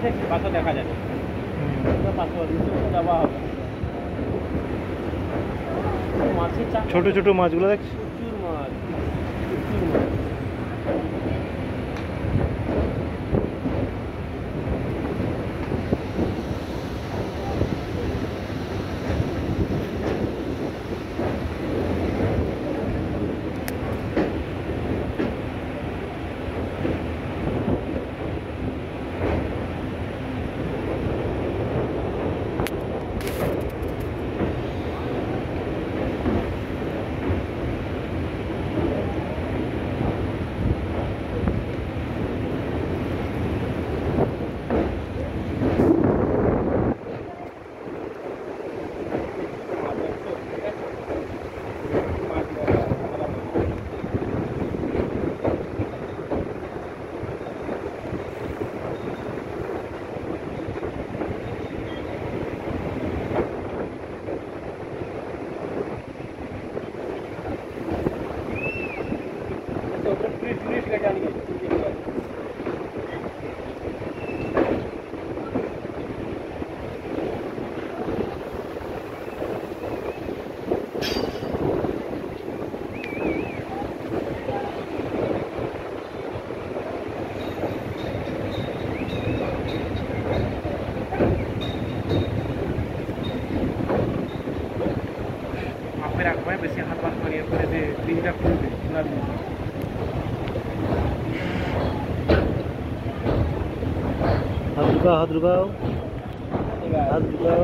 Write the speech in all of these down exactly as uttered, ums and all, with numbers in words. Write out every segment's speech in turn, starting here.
দেখছি পাশে দেখা যাবে পাশে যাওয়া হবে মাছের চাপ ছোট ছোট মাছগুলো দেখছি প্রচুর মাছ প্রচুর মাছ বেশি হাত পাত মারিয়ে করে যে তিনটা খুলবে খোলা দিয়ে হাত ঢুকাও হাত ঢুকাও হাত ঢুকাও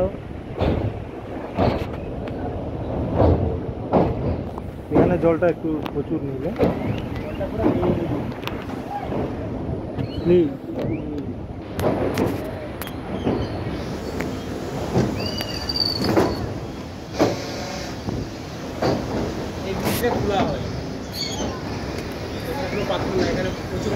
এখানে জলটা একটু প্রচুর নিলে নীল খোলা হয় পাথর না এখানে প্রচুর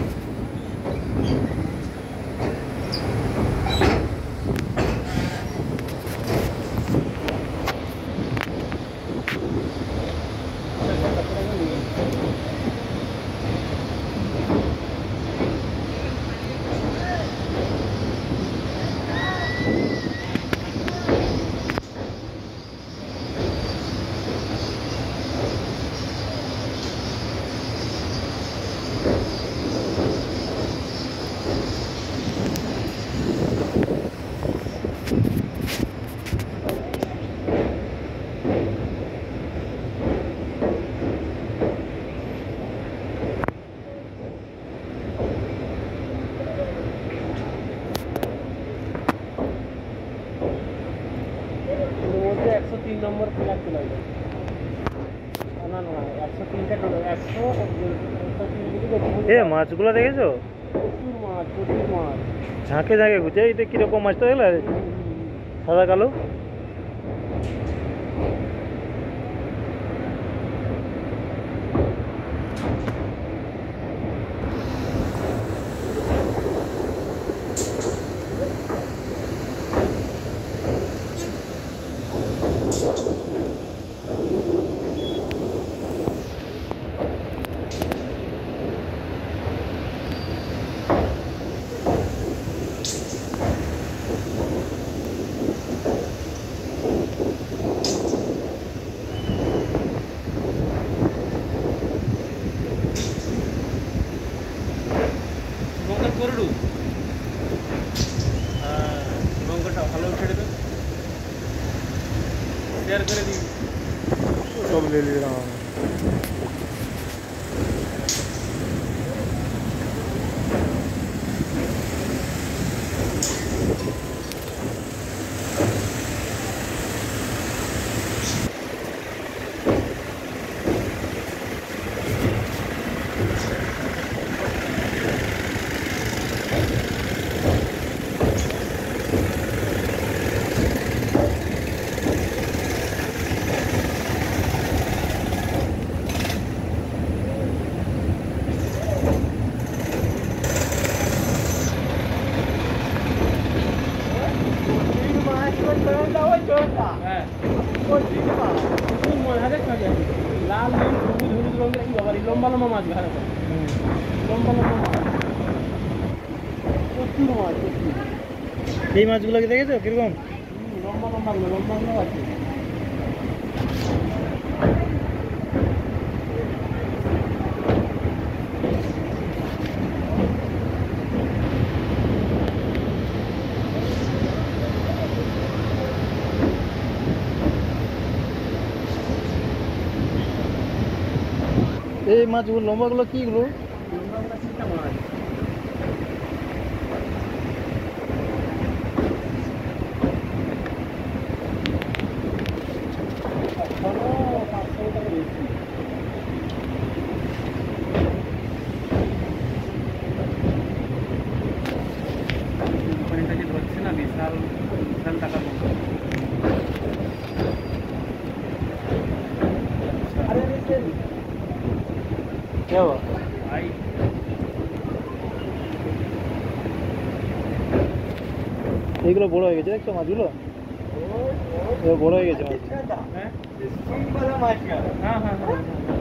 একশো তিন নম্বর ফ্ল্যাগ চলে যাবে না না একশো তিনটা একশো এ মাছগুলো দেখেছো প্রচুর মাছ প্রচুর মাছ ঝাঁকে ঝাঁকে ঘুরছে এটা কিরকম মাছটা দেখলে সাদা কালো করলু হ্যাঁ লঙ্কাটা ভালো ছেড়ে দেবে শেয়ার করে দিই সব ले ले रहा हूँ লাল নীল সবুজ হলুদ রঙের লম্বা লম্বা মাছ লম্বা লম্বা মাছ প্রচুর প্রচুর মাছ প্রচুর। এই মাছগুলো কি দেখেছো কিরকম? হুম, লম্বা লম্বা গুলো লম্বা গুলো আছে। এই মাছগুলো লম্বাগুলো কিগুলো? লম্বা গুলো চিন্তা মাছ। এখনো পাঁচশো টাকা বেশি। কোম্পানিটা যে ধরছে না বিশাল বিশাল টাকার মতো। আরে দেখেন কি হলো? ভাই এইগুলো বড় হয়ে গেছে দেখছো মাছগুলো? এগুলো বড় হয়ে গেছে মাছ। হ্যাঁ সিঙ্গলা মাছ। হ্যাঁ হ্যাঁ হ্যাঁ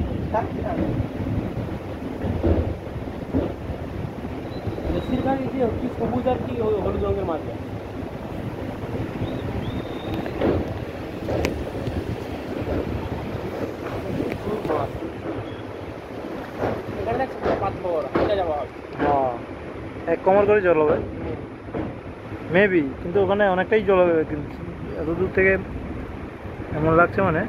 বেশিরভাগ এই যে কি সবুজ আর কি ওই হলুদ রঙের মাছ। এখানে দেখছি পাতলা বড় এটা যাওয়া হবে। হ্যাঁ এক কমর করে জল হবে মেবি, কিন্তু ওখানে অনেকটাই জল হবে কিন্তু এত দূর থেকে এমন লাগছে মানে।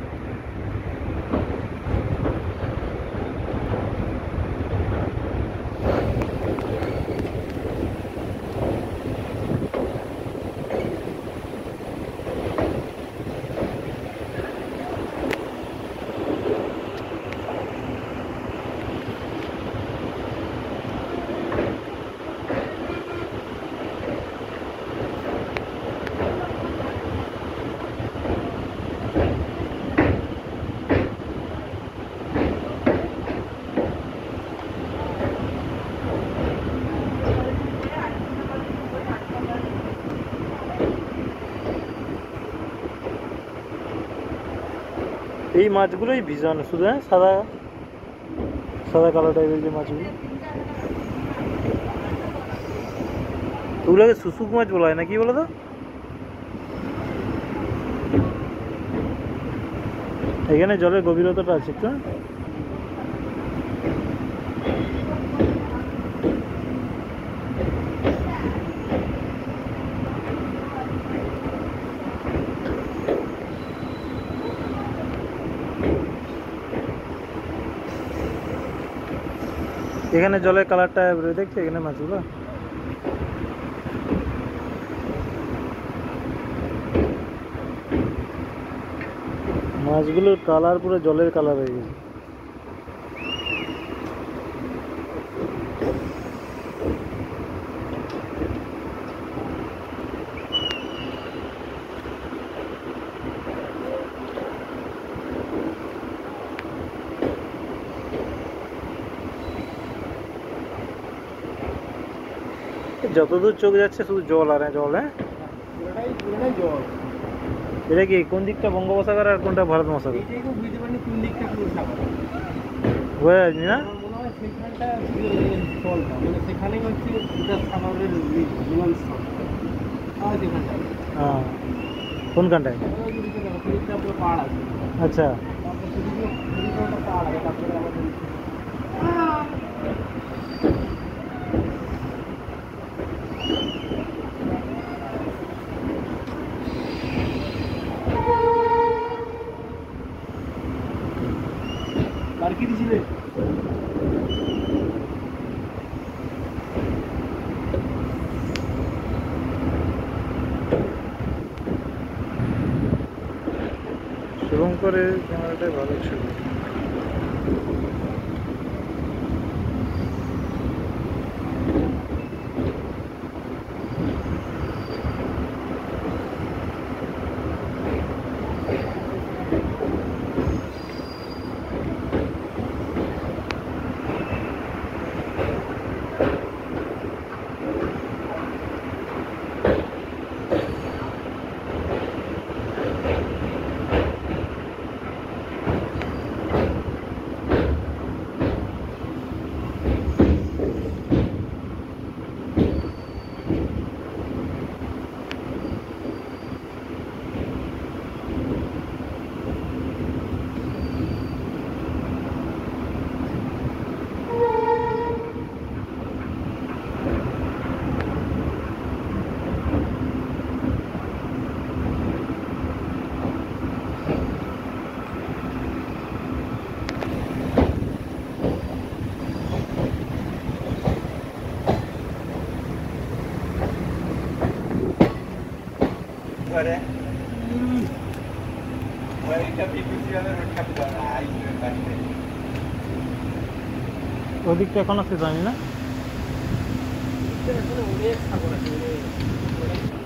এই মাছগুলোই ভিজানো শুধু, হ্যাঁ সাদা সাদা কালো টাইপের যে মাছগুলো, ওগুলোকে শুশুক মাছ বলা হয় না কি বলো তো? এখানে জলের গভীরতাটা আছে একটু। এখানে জলের কালারটা দেখছি এখানে মাছগুলো। মাছগুলোর কালার পুরো জলের কালার হয়ে গেছে। যতদূর চোখ যাচ্ছে শুধু জল আর জল। হ্যাঁ পুরোটাই পুরোটাই জল। এটা কি কোন দিকটা বঙ্গোপসাগর আর কোনটা ভারত মহাসাগর? এইটাই তো বুঝতে পারিনি কোন দিকটা কোন সাগর। বোঝা যায়নি না? আমার মনে হয় সেখানটা স্থলটা মানে সেখানেই হচ্ছে দুটা সাগরের মিলনস্থল। আর যেখানটা হ্যাঁ কোনখানটায়? ওই দিকে দেখো তিনটা পুরো পাহাড় আছে। আচ্ছা তারপর সেদিকে সেদিকে একটা পাহাড় আছে তারপরে আমাদের আর কি দিছিলে? শুভঙ্করের ক্যামেরাটাই ভালো ছিল। করে ওইটা পিপিসি হবে রোড কাপি দাও আই বাড়িতে ওদিকটা এখন আছে জানি না। এখানে অনেক সাগর আছে, অনেক।